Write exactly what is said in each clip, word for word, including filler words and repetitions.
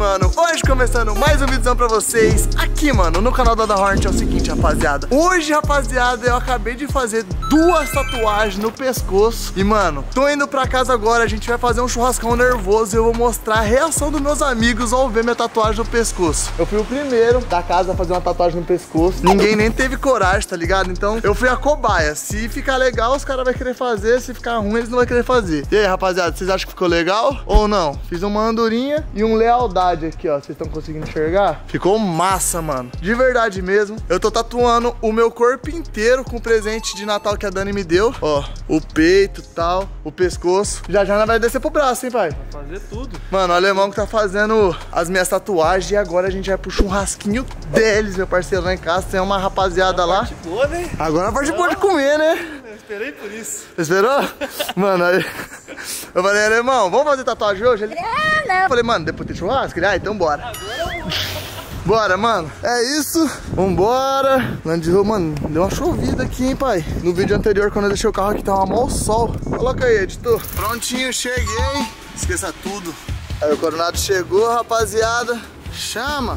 mano, hoje começando mais um vídeo pra vocês aqui, mano, no canal da Hornet. É o seguinte, rapaziada, hoje, rapaziada, eu acabei de fazer duas tatuagens no pescoço e, mano, tô indo pra casa agora. A gente vai fazer um churrascão nervoso e eu vou mostrar a reação dos meus amigos ao ver minha tatuagem no pescoço. Eu fui o primeiro da casa a fazer uma tatuagem no pescoço, ninguém nem teve coragem, tá ligado? Então eu fui a cobaia. Se ficar legal, os caras vão querer fazer, se ficar ruim, eles não vão querer fazer. E aí, rapaziada, vocês acham que ficou legal ou não? Fiz uma andorinha e um lealdade aqui, ó. Vocês estão conseguindo enxergar? Ficou massa, mano. De verdade mesmo. Eu tô tatuando o meu corpo inteiro com o presente de Natal que a Dani me deu. Ó, o peito e tal, o pescoço. Já já vai descer pro braço, hein, pai? Vai fazer tudo. Mano, o alemão que tá fazendo as minhas tatuagens e agora a gente vai pro churrasquinho deles, meu parceiro, lá em casa. Tem uma rapaziada lá. Parte boa, né? Agora a parte boa de comer, né? Eu esperei por isso. Você esperou? Mano, aí eu falei, alemão, vamos fazer tatuagem hoje? Ele, ah, não. Eu falei, mano, depois tem churrasco? Ele, ah, então bora. Bora, mano. É isso. Vambora. Mano, deu uma chovida aqui, hein, pai? No vídeo anterior, quando eu deixei o carro aqui, tava mal sol. Coloca aí, editor. Prontinho, cheguei. Esqueça tudo. Aí o Coronado chegou, rapaziada. Chama.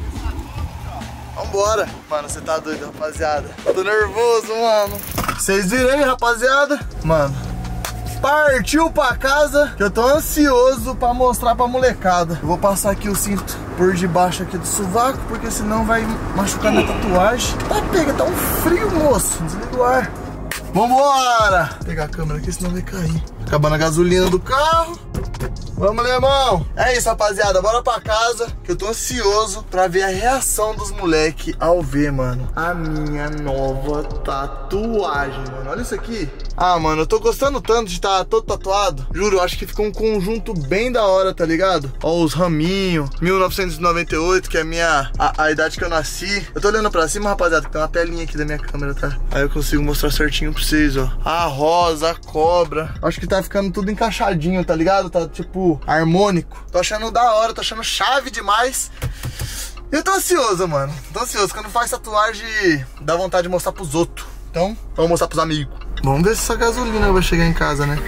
Vambora. Mano, você tá doido, rapaziada. Tô nervoso, mano. Vocês viram aí, rapaziada? Mano, partiu pra casa, que eu tô ansioso pra mostrar pra molecada. Eu vou passar aqui o cinto por debaixo aqui do sovaco, porque senão vai machucar minha tatuagem. Tá pega, tá um frio, moço. Desliga o ar. Vambora! Vou pegar a câmera aqui, senão vai cair. Acabando a gasolina do carro. Vamos, alemão! É isso, rapaziada, bora pra casa, que eu tô ansioso pra ver a reação dos moleque ao ver, mano, a minha nova tatuagem, mano. Olha isso aqui. Ah, mano, eu tô gostando tanto de estar todo tatuado. Juro, eu acho que ficou um conjunto bem da hora, tá ligado? Ó, os raminhos, mil novecentos e noventa e oito, que é a minha, a, a idade que eu nasci. Eu tô olhando pra cima, rapaziada, que tem uma telinha aqui da minha câmera, tá? Aí eu consigo mostrar certinho pra vocês, ó. A rosa, a cobra. Acho que tá ficando tudo encaixadinho, tá ligado? Tá, tipo, harmônico. Tô achando da hora, tô achando chave demais. Eu tô ansioso, mano. Tô ansioso. Quando faz tatuagem, dá vontade de mostrar pros outros. Então, vamos mostrar pros amigos. Vamos ver se essa gasolina vai chegar em casa, né?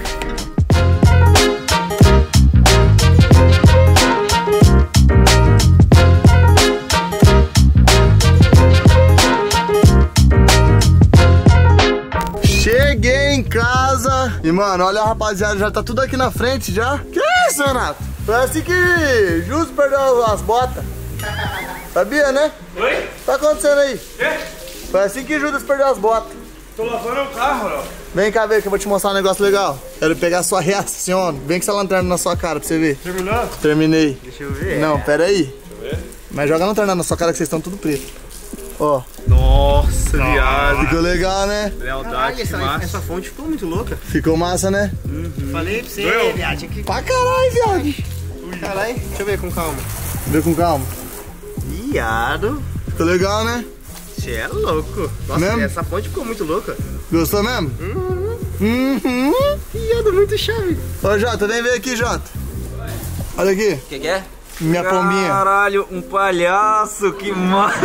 Cheguei em casa e, mano, olha a rapaziada, já tá tudo aqui na frente já. Que isso, Renato? Foi assim que Justo perdeu as botas. Sabia, né? Oi? O que tá acontecendo aí? Quê? Foi assim que Judas perdeu as botas. Tô lavando o carro, ó. Vem cá ver que eu vou te mostrar um negócio legal. Quero pegar a sua reação. Vem com essa lanterna na sua cara pra você ver. Terminou? Terminei. Deixa eu ver. Não, pera aí. Deixa eu ver. Mas joga a lanterna na sua cara que vocês estão tudo preto. Ó. Nossa, viado. Ficou legal, né? Lealdade, essa, massa. essa fonte ficou muito louca. Ficou massa, né? Uhum. Falei pra você, Doeu? viado. Tinha que... Pra caralho, viado. Caralho, deixa eu ver com calma. Vê com calma. Viado. Ficou legal, né? Você é louco. Nossa, Mesmo? essa fonte ficou muito louca. Gostou mesmo? Uhum. Uhum. Viado, muito chave. Ô, Jota, vem ver aqui, Jota. Olha aqui. O que, que é? Minha pombinha. Caralho, um palhaço, que massa.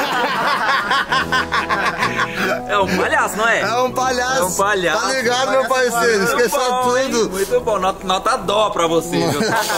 É um palhaço, não é? É um palhaço. É um palhaço. Tá ligado, meu parceiro? Esqueça bom, hein? tudo. Muito bom, nota, nota dó pra você, viu?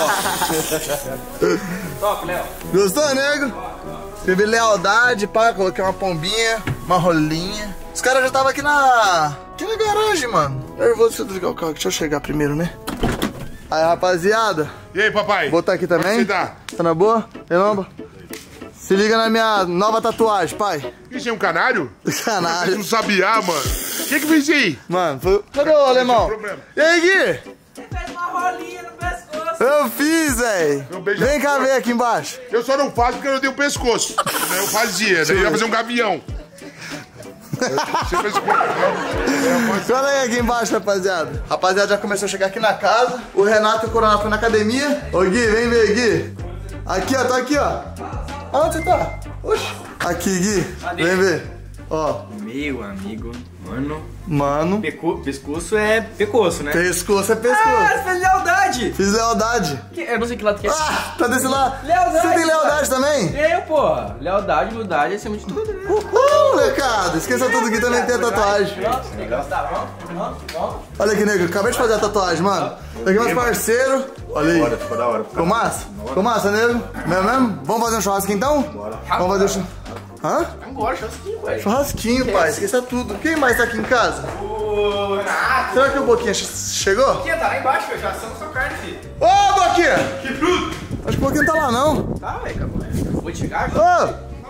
Top, Léo. Gostou, nego? Escrevi lealdade, pá, coloquei uma pombinha, uma rolinha. Os caras já estavam aqui na... Aqui na garagem, mano. Nervoso de eu desligar o carro, deixa eu chegar primeiro, né? Aí, rapaziada. E aí, papai? Vou botar aqui também. Onde você tá? Tá na boa? Relamba? Se liga na minha nova tatuagem, pai. Isso é um canário? Canário. Não sabia, mano. O que que fez aí? Mano, foi... Cadê o alemão? problema. E aí, Gui? Você fez uma rolinha no pescoço. Eu fiz, velho. Meu beijo Vem é cá forte. ver aqui embaixo. Eu só não faço porque eu não tenho pescoço. Eu fazia, daí eu ia fazer um gavião. Você fez Olha aí aqui embaixo, rapaziada. Rapaziada já começou a chegar aqui na casa. O Renato e o Coronado foi na academia. Ô, Gui, vem ver, Gui. Aqui, ó, tô aqui, ó. Aonde você tá? Oxi. Aqui, Gui. Vem ver. Ó. Meu amigo, mano. Mano. Peco... Pescoço é pescoço, né? Pescoço é pescoço. Ah, você fez lealdade. Fiz lealdade. Que- Eu não sei que lado que é. Ah, tá desse lado. Lealdade, Você tem lealdade também? Eu, pô. Lealdade, humildade, é acima de tudo, né? Uhul, molecada. Esqueça tudo que também tem a tatuagem. Tá bom? Vamos? Olha aqui, nego. Acabei de fazer a tatuagem, mano. Tá aqui meus parceiros. Olha aí. Bora, ficou da hora. Ficou massa? Ficou massa, nego? Mesmo, mesmo? Vamos fazer um churrasco então? Bora. Vamos fazer um churrasco. Hã? Agora, churrasquinho, pai. Churrasquinho, pai. Esqueça tudo. Quem mais tá aqui em casa? O Renato. Será que o Boquinha che- chegou? Boquinha, tá lá embaixo, velho. Já assamos sua carne, filho. Ô, Boquinha! Que fruto. Acho que o Boquinha tá lá, não. Tá, velho, acabou. Vou te chegar, Ô! já.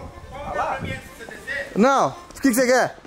Não. O que, que você quer?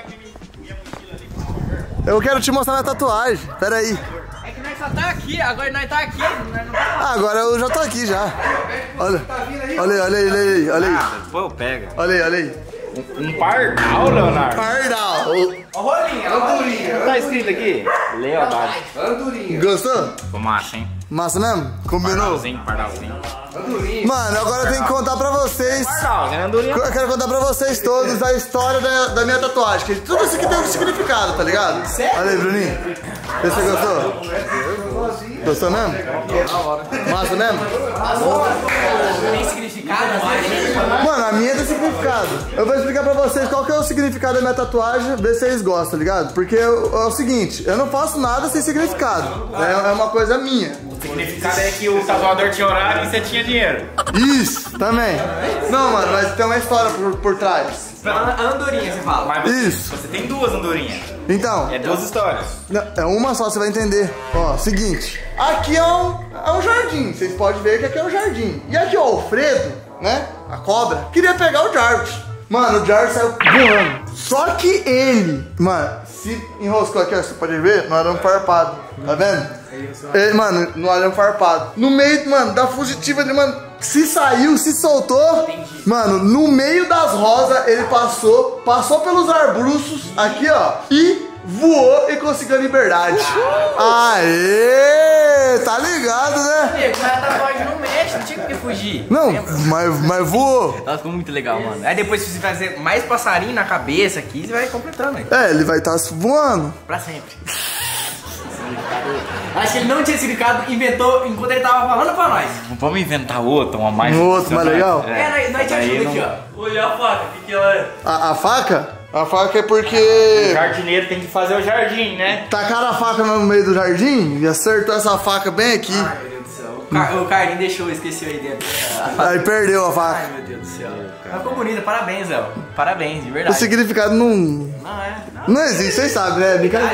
Eu quero te mostrar minha tatuagem. Pera aí. É que nós só tá aqui, agora nós tá aqui. Nós não tá... Ah, agora eu já tô aqui já. Olha. Olha aí, olha aí, olha aí. Olha aí. Pô, pega. Olha aí, olha aí. Um pardal, Leonardo. Pardal. Ó, rolinha, ó, rolinha. Tá escrito aqui? Lealdade. Gostou? Ficou massa, hein? Massa mesmo? Combinou? Pardalzinho, pardalzinho. Mano, agora eu tenho que contar pra vocês. Pardalzinho, andorinha. Eu quero contar pra vocês todos a história da, da minha tatuagem. Que tudo isso aqui tem um significado, tá ligado? Sério? Olha aí, Bruninho. Vê se você gostou. Gostou mesmo? Massa mesmo? Tem significado, mas... Mano, a minha tem significado. Eu vou explicar pra vocês qual que é o significado da minha tatuagem, ver se vocês gostam, tá ligado? Porque eu- é o seguinte, eu não faço nada sem significado. É, é uma coisa minha. O significado é que o tatuador tinha horário e você tinha dinheiro. Isso, também. Não, mano, mas tem uma história por, por trás. Andorinha, você fala. Mas você, Isso. você tem duas andorinhas. Então, É duas histórias. não, é uma só, você vai entender. Ó, seguinte. Aqui é um, é um jardim. Vocês podem ver que aqui é um jardim. E aqui, ó, o Alfredo, né? A cobra, queria pegar o Jarvis. Mano, o Jarvis saiu voando. Só que ele, mano, se enroscou aqui, ó, você pode ver, no arame farpado. Tá vendo? Ele, mano, no arame farpado. No meio, mano, da fugitiva, ele, mano, se saiu, se soltou. Mano, no meio das rosas, ele passou, passou pelos arbustos, aqui, ó, e voou e conseguiu a liberdade. Aê! Tá ligado, né? O cara tatuagem não mexe, não tinha por que fugir. Não, mas, mas voou. Ela ficou muito legal, mano. Aí depois, se você fazer mais passarinho na cabeça aqui, você vai completando aí. É, ele vai estar voando. Pra sempre. Acho que ele não tinha significado, inventou enquanto ele tava falando pra nós. Vamos inventar outro, uma mais. Um outro mais legal? É, nós, nós te ajuda aqui, ó. Olha a faca, o que, que ela é? A, a faca? A faca é porque O jardineiro tem que fazer o jardim, né? tacaram a faca no meio do jardim e acertou essa faca bem aqui. Ai, meu Deus do céu. O, Car o Carlinho deixou, esqueceu aí dentro. Aí perdeu a faca. Ai, meu Deus do céu. Mas ficou bonita, parabéns, Léo. Parabéns, de O verdade. significado não, Não é? Não. não existe, vocês sabem, né? Brincadeira.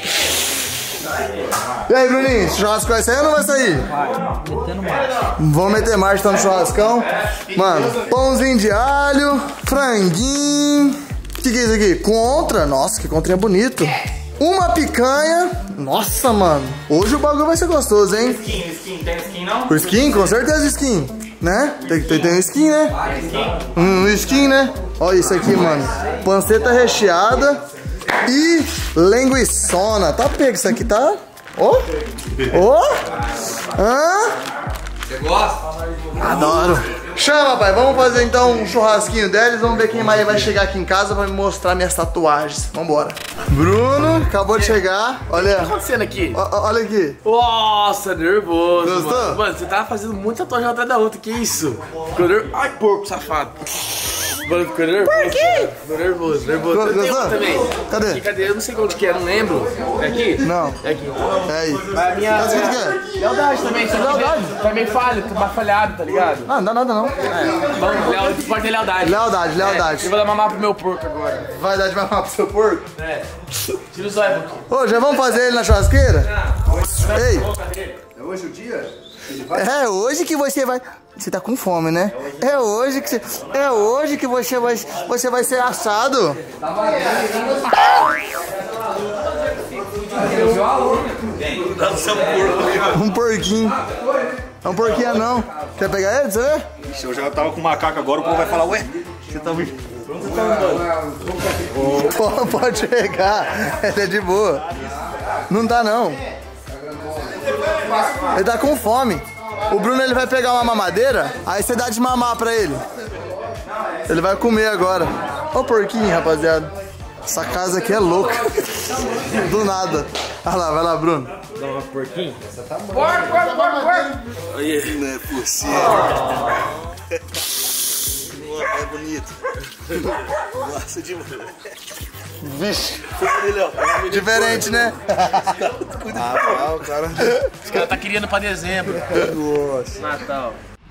E aí, Bruninho, esse churrasco vai sair ou não vai sair? Metendo marcha. Vamos meter marcha então no churrascão. Mano, pãozinho de alho, franguinho. O que, que é isso aqui? Contra. Nossa, que contrinha bonito. Uma picanha. Nossa, mano. Hoje o bagulho vai ser gostoso, hein? Skin, skin, tem skin não? O skin, com certeza skin. Né? Tem, tem, tem um skin, né? Um skin, né? Olha isso aqui, mano. Panceta recheada e linguiçona. Tá pego isso aqui, tá? Ó. Ó. Hã? Você gosta? Adoro. Chama, pai. Vamos fazer então um churrasquinho deles. Vamos ver quem mais vai chegar aqui em casa pra me mostrar minhas tatuagens. Vambora. Bruno, acabou de chegar. Olha. acontecendo aqui? Ó, ó, olha aqui. Nossa, nervoso. Gostou? Mano. Mano, você tava fazendo muita tatuagem atrás da outra, que isso? Ficou nervoso. Ai, porco, safado. Mano, ficou nervoso. Por quê? Ficou nervoso, nervoso. Eu tenho Gostou? uma também. Cadê? Aqui, cadê? Eu não sei onde que é, não lembro. É aqui? Não. É aqui. É aí. Mas a minha. Mas o que que é? Lealdade também, só que Lealdade? Tá meio falho, tá falhado, tá ligado? Ah, não dá nada não. Vamos, leal, pode ter lealdade. Lealdade, lealdade. Eu vou dar mamar pro meu porco agora. Vai dar de mamar pro seu porco? É. Tira o zóio um pouquinho. Ô, já vamos fazer ele na churrasqueira? Ei. É hoje o dia? É hoje que você vai... Você tá com fome, né? É hoje que você... É hoje que você vai, você vai ser assado. Um porquinho. É um porquinho não. Quer pegar ele, você vê? Se eu já tava com macaco agora, o povo vai falar, ué, você tá me... Pô, pode pegar. Ele é de boa. Não tá não. Ele tá com fome. O Bruno ele vai pegar uma mamadeira, aí você dá de mamar pra ele. Ele vai comer agora. Ó o porquinho, rapaziada. Essa casa aqui é louca. Do nada. Olha lá, vai lá, Bruno. Dá uma porquinho. Porco, porco, porco, porco. Não é possível. É bonito. Nossa, demais. Vixe. Diferente, né? Ah, o cara. Os caras tá querendo pra dezembro. Nossa. Natal.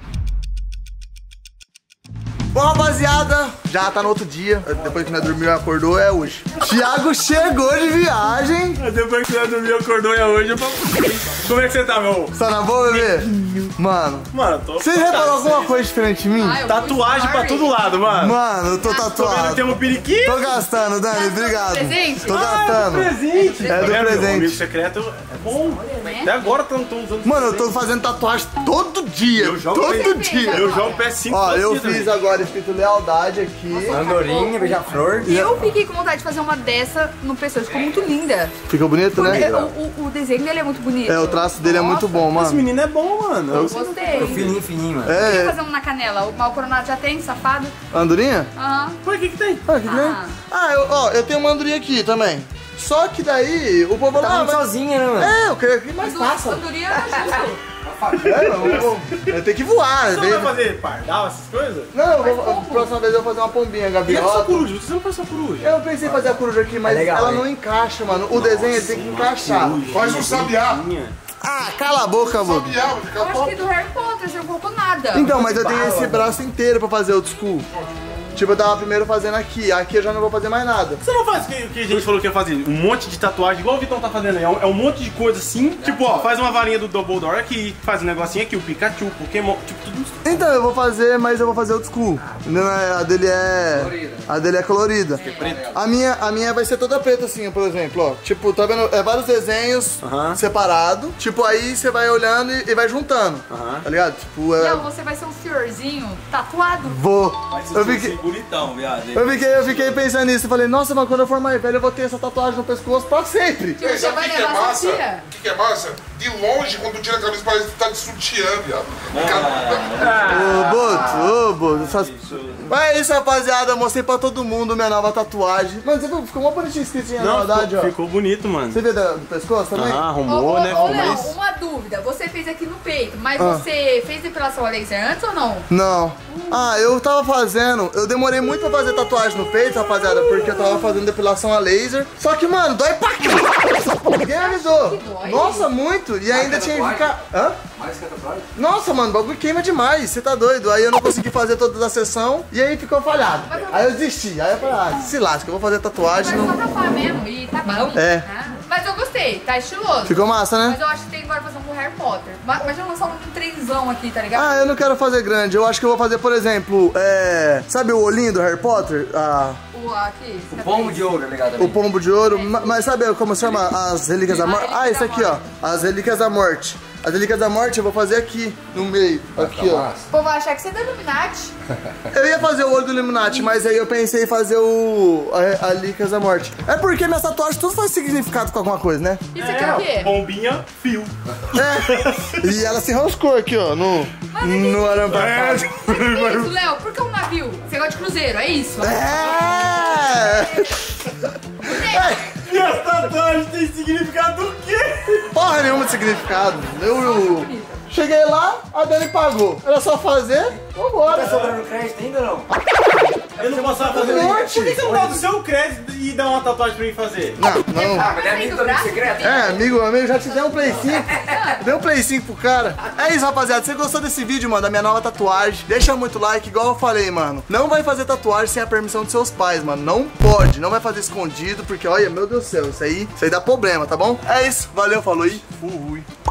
Bom, rapaziada, já tá no outro dia. Depois que nós dormiu e acordou, é hoje. Thiago chegou de viagem. Depois que você dormiu, acordou e é hoje. Eu... Como é que você tá, meu? Tá na boa, bebê? Mano. Mano, tô. Você reparou alguma coisa diferente em mim? Ai, eu Tatuagem pra todo lado, mano. Mano, eu tô tatuado. Tem um periquito. Tô gastando, Dani, obrigado. Presente? Tô gastando. Presente. É do Meu amigo presente. secreto é bom. Até agora eu tô usando. Mano, eu tô fazendo tatuagem todo dia. Eu jogo Todo P- dia. Eu jogo P S cinco. Ó, todo eu dia fiz também. agora escrito lealdade aqui. Andorinha, beija-flor. Eu fiquei com vontade de fazer uma dessa no pessoal, ficou muito linda. Ficou bonito, Porque né? o, o, o desenho dele é muito bonito. É, o traço dele é muito bom, Esse mano. menino é bom, mano. Eu... Gostei. Fininho, fininho, mano. Eu queria É, fazer um na canela. O mal coronado já tem, safado. andorinha? Aham. Por que que tem? Ah, que nem? Ah, eu, ó, eu tenho uma andorinha aqui também. Só que daí o povo Tá lá. muito vai- sozinha, né, mano? É, eu queria que mais Do- faça. Andorinha é justo. É, eu, eu, eu tenho que voar. Você não Não, vai fazer pardal, essas coisas? não eu vou, a próxima vez eu vou fazer uma pombinha, E a sua gaviota. coruja? Você não faz sua coruja? Eu pensei em fazer a coruja aqui, mas É legal, ela hein? não encaixa, mano. O desenho ele tem que encaixar. Faz um sabiá. Ah, cala a boca, mano. Sabiá, vai ficar Eu acho top. que do Harry Potter você não colocou nada. Então, mas eu tenho esse braço inteiro pra fazer old school. Tipo, eu tava primeiro fazendo aqui, aqui eu já não vou fazer mais nada. Você não faz o que, o que a gente falou que ia fazer? Um monte de tatuagem, igual o Vitão tá fazendo aí. É um, é um monte de coisa assim. Tipo, ó, faz uma varinha do Dumbledore aqui, faz um negocinho aqui, o Pikachu, o Pokémon, tipo, tudo isso. Então, eu vou fazer, mas eu vou fazer old school. Não é- A dele é. A dele é colorida. A minha, a minha vai ser toda preta assim, por exemplo, ó. Tipo, tá vendo? É vários desenhos Aham. separados. Tipo, aí você vai olhando e, e vai juntando. Aham. Tá ligado? Tipo, é. Não, você vai ser um senhorzinho tatuado. Vou. Eu fiquei. bonitão, viado. Eu fiquei, eu fiquei pensando nisso, eu falei, nossa, mas quando eu for mais velho eu vou ter essa tatuagem no pescoço pra sempre. Você Sabe o vai que, que é levar sua massa? tia. O que, que é massa? De longe, quando tira a camisa, parece que tá de sutiã, viado. Ô, Boto, ô, Boto. Essas... Mas é isso, rapaziada, eu mostrei pra todo mundo minha nova tatuagem. Mano, você viu? Ficou uma bonitinha escritinha na Não, verdade, ficou, ó. ficou bonito, mano. Você viu da- do pescoço também? Ah, Ô, arrumou, ô, né? ô, Ficou Léo, mais... uma dúvida. Você fez aqui no peito, mas Ah. você fez depilação a laser antes ou não? Não. Ah, eu tava fazendo, eu demorei muito pra fazer tatuagem no peito, rapaziada, porque eu tava fazendo depilação a laser. Só que, mano, dói pra caralho. Ninguém avisou. Que dói? Nossa, muito. E ainda tinha que ficar... Hã? Mais que a tatuagem? Nossa, mano, o bagulho queima demais, você tá doido. Aí eu não consegui fazer todas as sessões e aí ficou falhado. Aí eu desisti, aí eu falei, ah, se lasca, eu vou fazer tatuagem. Mas Não... só tatuar mesmo e tá bom. É. Né? Mas eu gostei, tá estiloso. Ficou massa, né? Mas eu acho que tem agora fazer um com Harry Potter. Mas mas já lançar um trenzão aqui, tá ligado? Ah, eu não quero fazer grande, eu acho que eu vou fazer, por exemplo, é... sabe o olhinho do Harry Potter? Ah, O aqui. cicatriz. Pombo de ouro, legal também. o pombo de ouro, ma- mas sabe como se chama? As relíquias da morte? relíquia Ah, isso da aqui, ó, as relíquias da morte. As relíquias da morte eu vou fazer aqui, no meio, aqui, ó. O povo vai achar que você é da Illuminati. Eu ia fazer o olho do Illuminati, mas aí eu pensei em fazer o... a, a relíquias da morte. É porque minhas tatuagens tudo faz significado com alguma coisa, né? Isso aqui é o quê? Bombinha, fio. É, e ela se enroscou aqui, ó, no... no arame Mas que isso, Léo? Por que um navio? Você gosta de cruzeiro, é isso? É! E as tatuagens têm significado do quê? Porra nenhuma de significado. Eu, eu cheguei lá, a Dani pagou. Era só fazer, vambora. Tá sobrando crédito ainda ou não? Eu não posso fazer Um isso. monte. Por que você não dá do seu crédito e dá uma tatuagem pra mim fazer? Não, não. Ah, mas é amigo do amigo secreto? É, amigo, amigo, já te dei um Play cinco. Dei um Play cinco pro cara. É isso, rapaziada. Se você gostou desse vídeo, mano, da minha nova tatuagem, deixa muito like, igual eu falei, mano. Não vai fazer tatuagem sem a permissão dos seus pais, mano. Não pode. Não vai fazer escondido, porque, olha, meu Deus do céu, isso aí, isso aí dá problema, tá bom? É isso. Valeu, falou e fui.